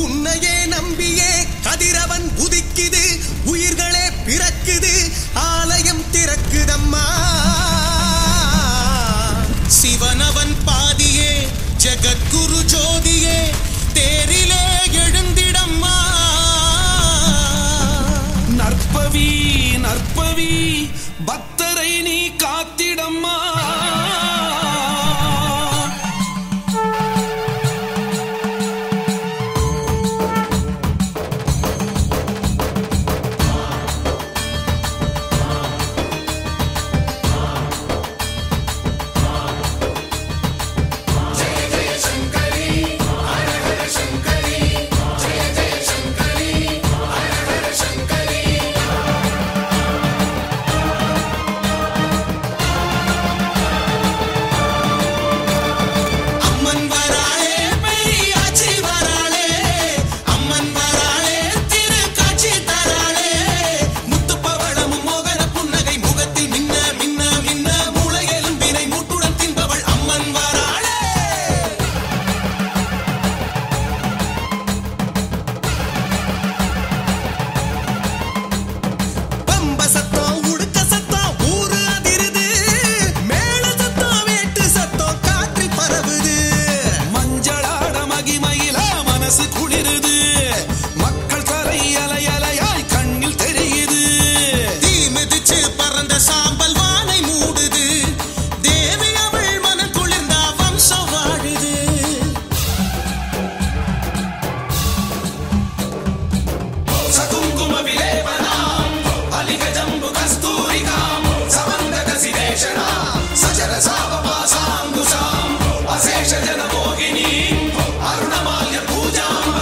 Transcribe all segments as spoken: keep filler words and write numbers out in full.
உன்னையே நம்பியே கதிரவன் உதிக்குது, உயிர்களே பிறக்குது, ஆலயம் திறக்குதம்மா. சிவனவன் பாதியே ஜகத்குரு ஜோதியே தேரிலே எழுந்திடம்மா. நற்பவி நற்பவி பக்தரை நீ காத்திடம்மா. అశేష జన మోహిని అరుణమాల్య పూజాం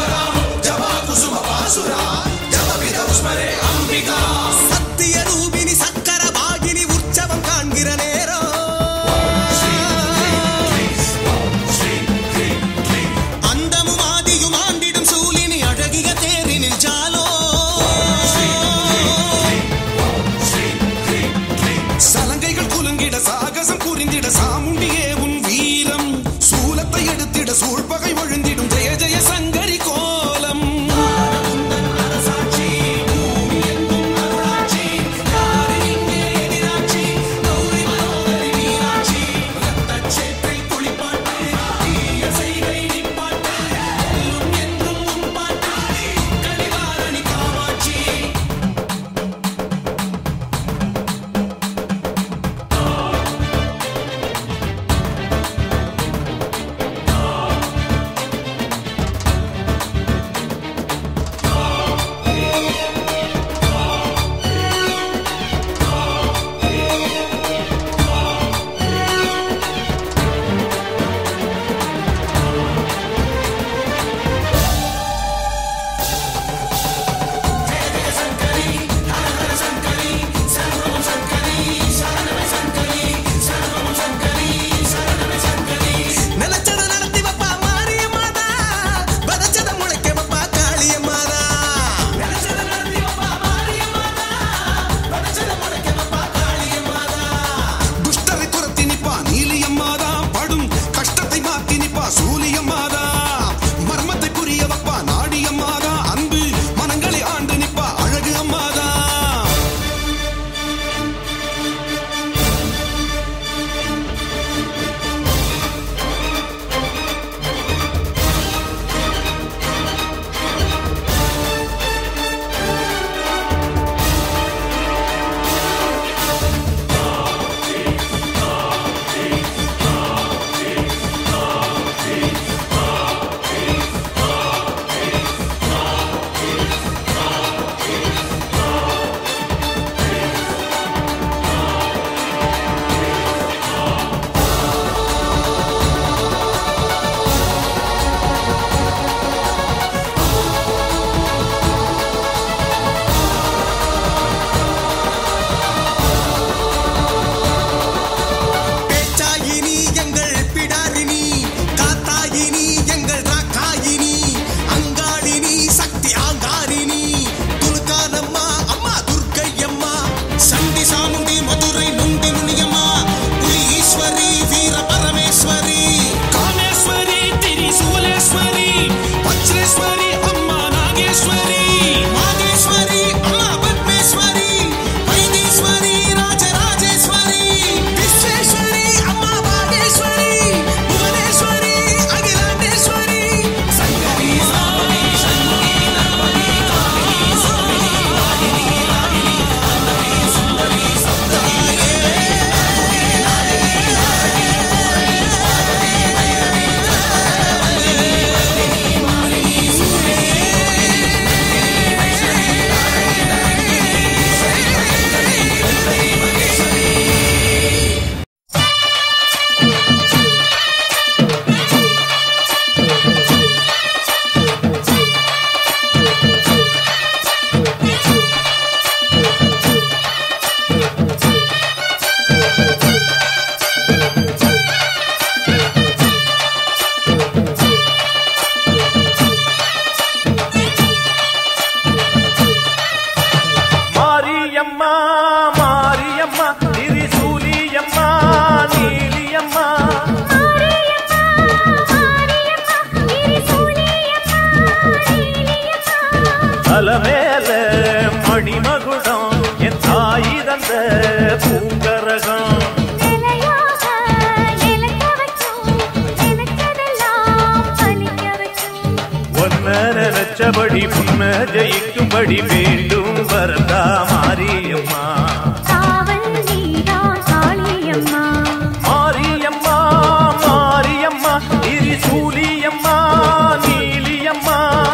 மணிமகுடம் என் தாய் தந்த பூங்கரகம் நினைச்சபடி புன்ன ஜெயிக்கும்படி வேண்டும் வரதா மாரியம்மா மாரியம்மா மாரியம்மா திரிசூலியம்மா நீலியம்மா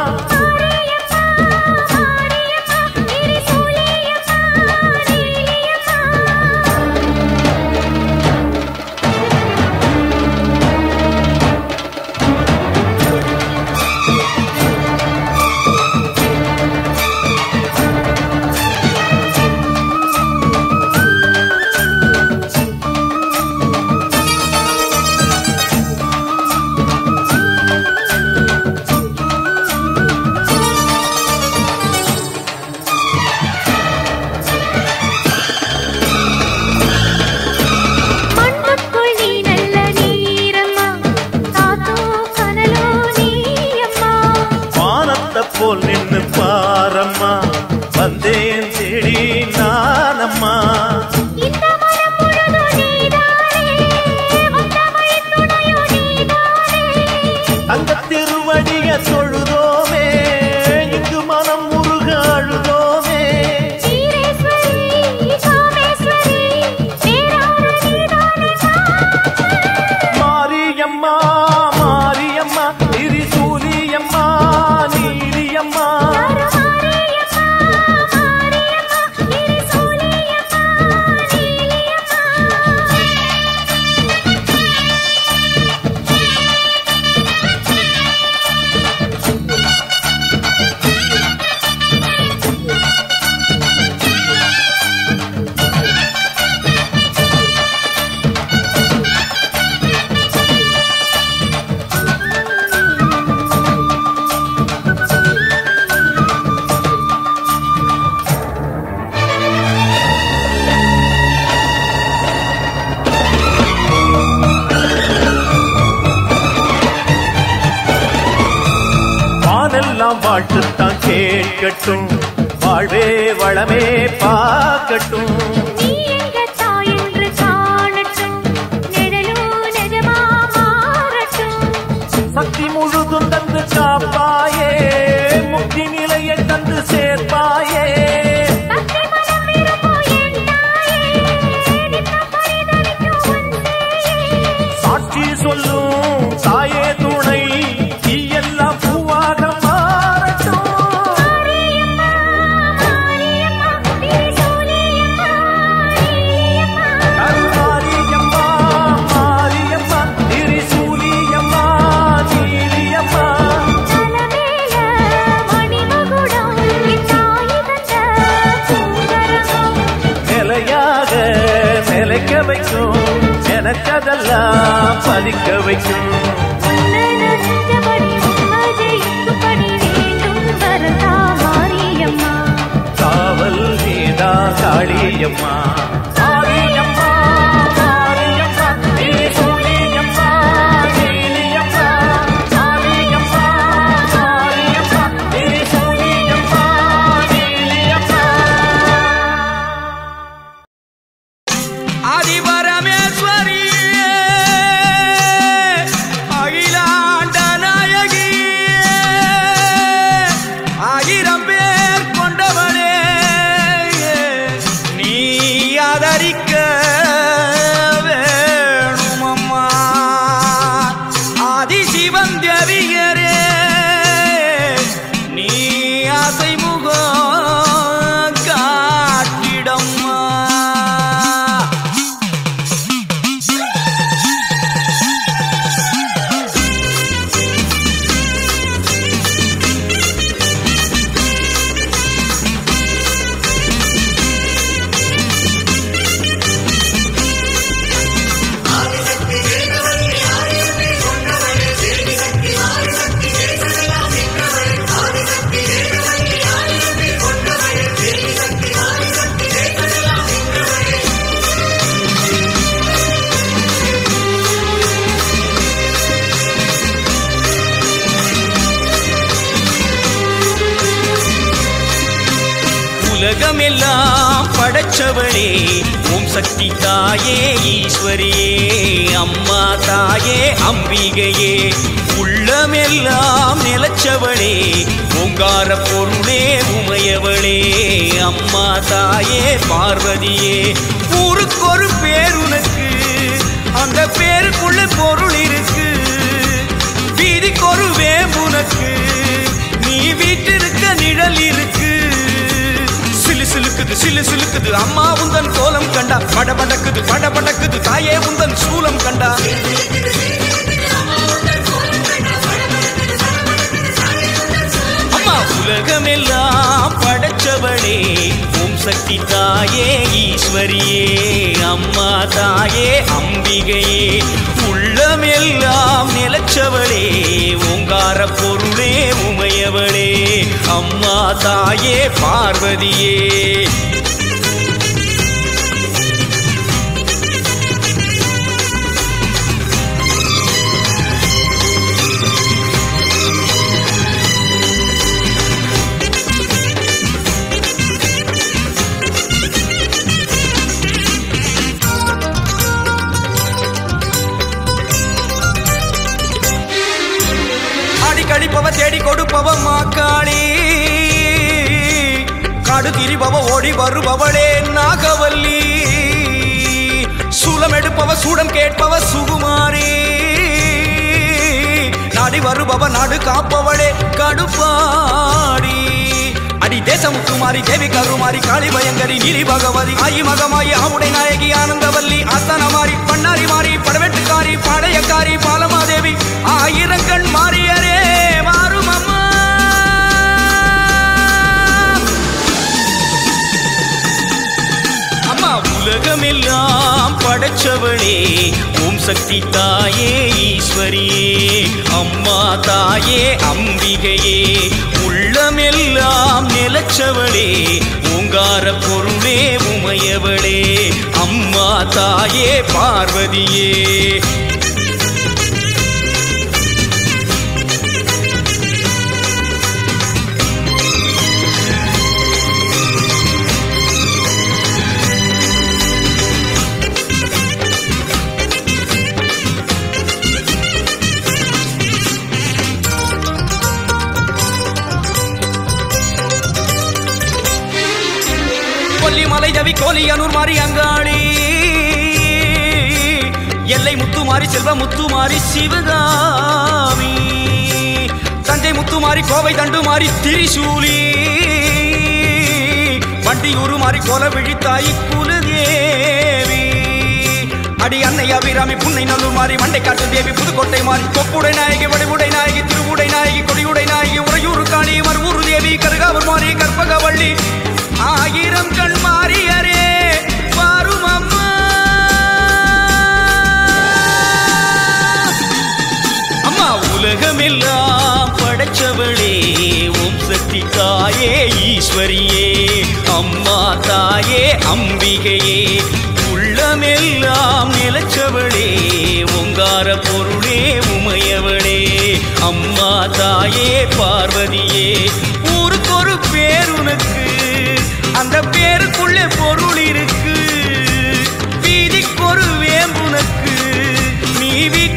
போல் நின்னு பாரம்மா வந்தேன் தேடி நானம்மா அந்த திருவடிய தொழுதோமே இங்கு மனம் முருக அழுதோமே மாரியம்மா மாரியம்மா திரிசூலியம்மா நீலியம்மா எல்லாம் வாழ்த்துத்தான் கேட்கட்டும் வாழ்வே வளமே பார்க்கட்டும் சக்தி முழுதும் தந்து காப்பாயே முக்தி நிலையை தந்து சேர்ப்பாயே சாட்சி சொல்லும் தாயே துணை எல்லாம் பூவாக நிலைக்க வைக்கும் எனக்கதெல்லாம் பலிக்க வைக்கும் காவல் நீதா காளியம்மா மாரியம்மா மாரியம்மா திரிசூலியம்மா நீலியம்மா மாரியம்மா மாரியம்மா திரிசூலியம்மா நீலியம்மா ஆதிபரமேஸ்வரி அகிலாண்ட நாயகி ஆயிரம் பேர் கொண்டவனே நீ அதை உலகமெல்லாம் படைச்சவளே ஓம் சக்தி தாயே ஈஸ்வரியே அம்மா தாயே அம்பிகையே உள்ளமெல்லாம் நிலச்சவளே ஓங்கார பொருளே உமையவளே அம்மா தாயே பார்வதியே ஊருக்கொரு பேர் உனக்கு அந்த பேருக்குள்ள பொருள் இருக்கு வீதிக்கொரு வேம்புனக்கு நீ வீட்டிருக்க நிழல் இருக்கு சிலு சிலுக்குது சிலு சிலுக்குது அம்மா உந்தன் கோலம் கண்டா படபடக்குது படபடக்குது தாயே உந்தன் சூலம் கண்டா அம்மா உலகமெல்லாம் படைச்சவளே ஓம் சக்தி தாயே ஈஸ்வரியே அம்மா தாயே அம்பிகையே உள்ளமெல்லாம் நிலச்சவளே ஓங்கார பொருளே உமையவளே அம்மா தாயே பார்வதியே கடிப்பவ தேடி கொடுப்பவ மாக்காளி காடு திரிபவ ஓடி வருபவளே நாகவல்லி சூலம் எடுப்பவ சூடம் கேட்பவ சுகுமாரி நாடி வருபவ நாடு காப்பவளே கடுப்பாடி அடி தேசமுத்துமாரி தேவி கருமாரி காளி பயங்கரி நீலி பகவதி ஆயி மகமாயி ஆவுடை நாயகி ஆனந்தவல்லி அத்தனமாரி பண்ணாரி மாறி படவெட்டுக்காரி பாளையக்காரி பாலமாதேவி ஆயிரங்கண் மாறியரே மாறும் அம்மா அம்மா உலகமெல்லாம் படைச்சவளே ஓம் சக்தி தாயே ஈஸ்வரியே அம்மா தாயே அம்பிகையே உள்ளமெல்லாம் நிலச்சவளே ஓங்கார பொருளே உமையவளே அம்மா தாயே பார்வதியே கொல்லிமலை ஜவி கோலியனூர் மாறி அங்காளி எல்லை முத்துமாரி செல்வ முத்துமாரி சிவகாமி தஞ்சை முத்துமாரி கோவை தண்டுமாரி திரிசூலி வண்டியூரு மாறி கோல விழித்தாய் குலதேவி அடி அன்னை அபிராமி புன்னை நல்லூர் மாறி மண்டை காட்டு தேவி புதுக்கோட்டை மாறி கொப்புடை நாயகி வடிவுடை நாயகி திருவுடை நாயகி கொடியுடை நாயகி உறையூரு காணி மறுவூரு தேவி கருகாவூர் மாறி கற்பகவள்ளி ஆயிரம் கண் மாறியரே வாரும் அம்மா அம்மா உலகமெல்லாம் படைச்சவளே ஓம் சக்தி தாயே ஈஸ்வரியே அம்மா தாயே அம்பிகையே உள்ளமெல்லாம் நிலச்சவளே ஓங்கார பொருளே உமையவளே அம்மா தாயே பார்வதியே ஊருக்கொரு பேர் உனக்கு அந்த பேருக்குள்ளே பொருள் இருக்கு வீதிக்கொரு வேம்புனக்கு நீ வீட்டு